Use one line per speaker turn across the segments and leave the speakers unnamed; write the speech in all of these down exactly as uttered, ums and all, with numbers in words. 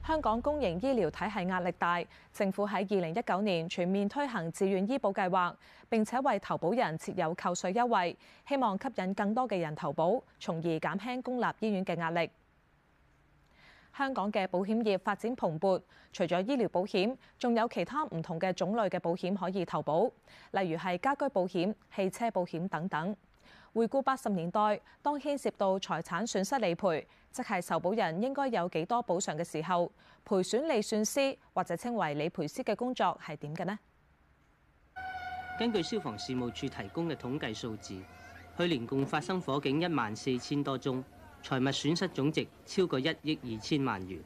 香港公營醫療體系壓力大，政府喺二零一九年全面推行自願醫保計劃，並且為投保人設有扣稅優惠，希望吸引更多嘅人投保，從而減輕公立醫院嘅壓力。香港嘅保險業發展蓬勃，除咗醫療保險，仲有其他唔同嘅種類嘅保險可以投保，例如係家居保險、汽車保險等等。回顧八十年代，當牽涉到財產損失理賠，即係受保人應該有幾多補償嘅時候，賠損理算師或者稱為理賠師嘅工作係點嘅呢？
根據消防事務處提供嘅統計數字，去年共發生火警一萬四千多宗，財物損失總值超過一億二千萬元。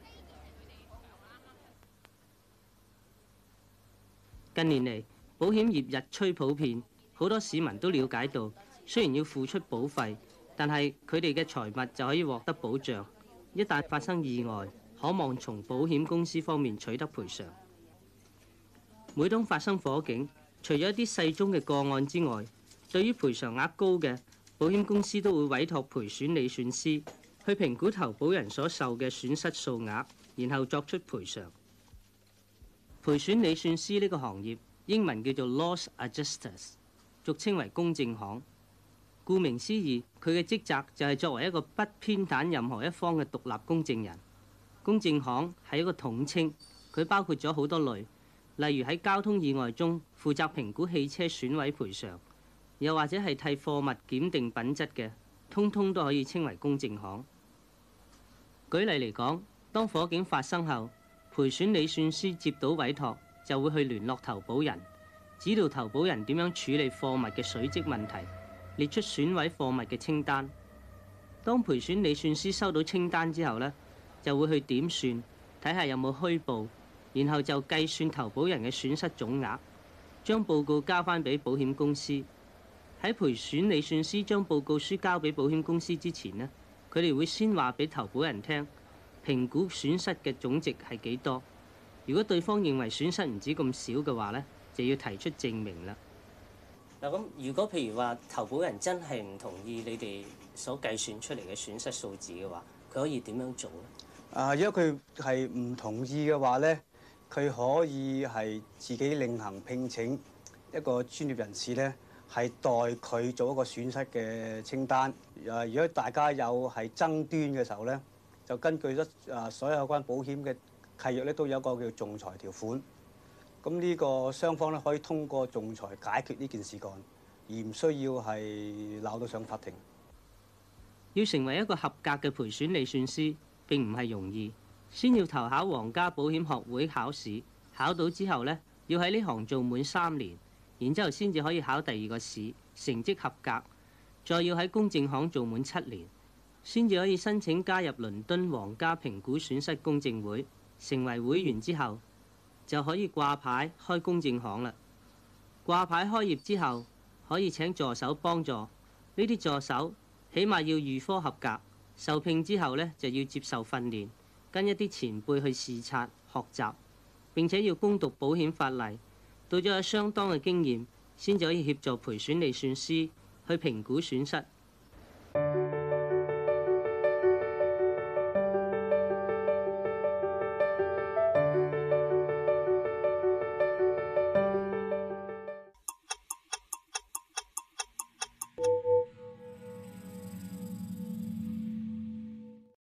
近年嚟，保險業日趨普遍，好多市民都了解到，雖然要付出保費，但係佢哋嘅財物就可以獲得保障。一旦發生意外，可望從保險公司方面取得賠償。每當發生火警，除咗一啲細宗嘅個案之外，對於賠償額高嘅，保險公司都會委託賠損理算師去評估投保人所受嘅損失數額，然後作出賠償。賠損理算師呢個行業英文叫做 loss adjusters， 俗稱為公證行。顧名思義，佢嘅職責就係作為一個不偏袒任何一方嘅獨立公證人。公證行係一個統稱，佢包括咗好多類，例如喺交通意外中負責評估汽車損毀賠償，又或者係替貨物檢定品質嘅，通通都可以稱為公證行。舉例嚟講，當火警發生後，賠損理算師接到委託，就會去聯絡投保人，指導投保人點樣處理貨物嘅水漬問題，列出損毀貨物嘅清單。當賠損理算師收到清單之後呢，就會去點算，睇下有冇虛報，然後就計算投保人嘅損失總額，將報告交翻俾保險公司。喺賠損理算師將報告書交俾保險公司之前呢，佢哋會先話俾投保人聽，評估損失嘅總值係幾多。如果對方認為損失唔止咁少嘅話呢，就要提出證明啦。
嗱，咁如果譬如話投保人真係唔同意你哋所計算出嚟嘅損失數字嘅話，佢可以點樣做咧？
啊，如果佢係唔同意嘅話咧，佢可以係自己另行聘請一個專業人士咧，係代佢做一個損失嘅清單。啊，如果大家有係爭端嘅時候咧，就根據咗啊所有有關保險嘅契約咧，都有一個叫仲裁條款。咁呢個雙方咧可以通過仲裁解決呢件事幹，而唔需要係鬧到上法庭。
要成為一個合格嘅賠損理算師並唔係容易，先要投考皇家保險學會考試，考到之後呢，要喺呢行做滿三年，然之後先至可以考第二個試，成績合格，再要喺公證行做滿七年，先至可以申請加入倫敦皇家評估損失公證會，成為會員之後，就可以掛牌開公證行啦。掛牌開業之後，可以請助手幫助。呢啲助手起碼要預科合格，受聘之後呢，就要接受訓練，跟一啲前輩去視察學習，並且要攻讀保險法例。到咗有相當嘅經驗，先至可以協助賠損理算師去評估損失，